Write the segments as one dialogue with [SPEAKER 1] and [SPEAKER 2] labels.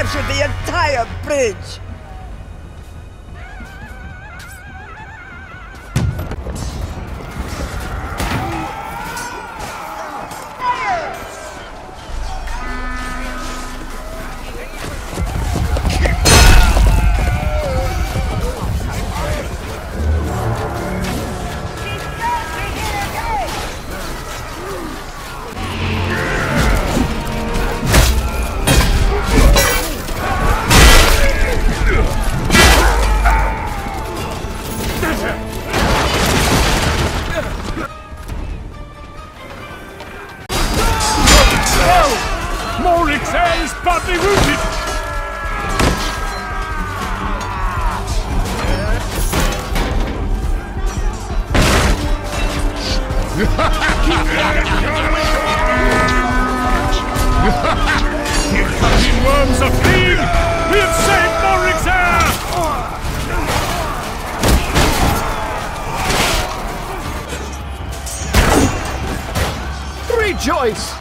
[SPEAKER 1] captured the entire bridge!
[SPEAKER 2] Is badly wounded! You fucking worms are fleeing! We have saved Morrig's heir!
[SPEAKER 3] Rejoice!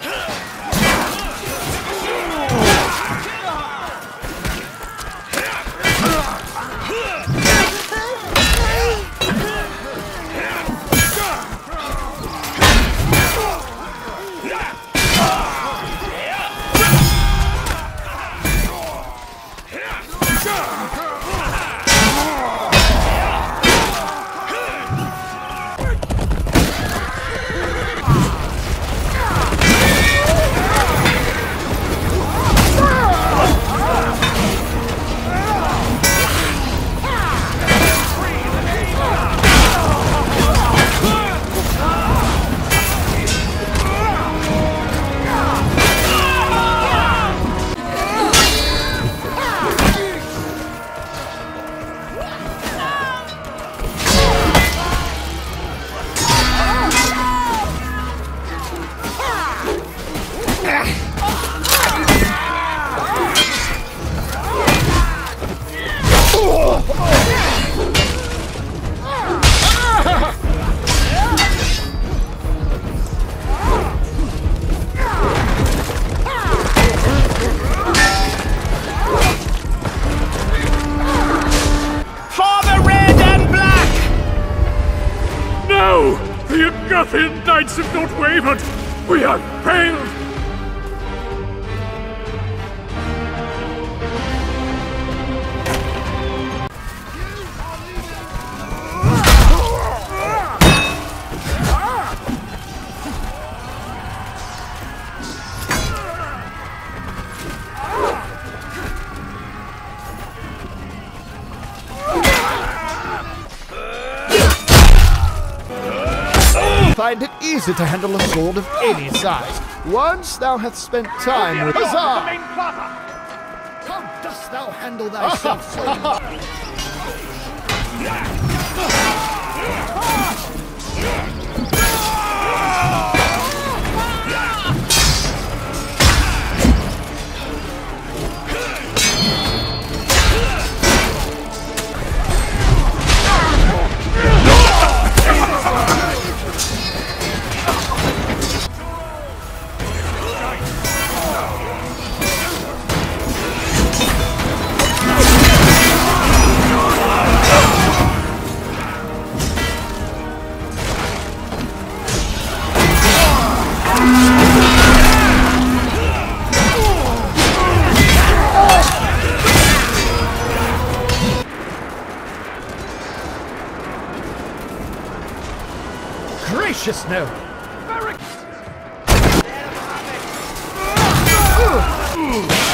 [SPEAKER 2] The Uguthian knights have not wavered! We have failed!
[SPEAKER 3] Find it easy to handle a sword of any size, once thou hast spent time with Huzzah! How dost thou handle thyself so? Gracious no! Very...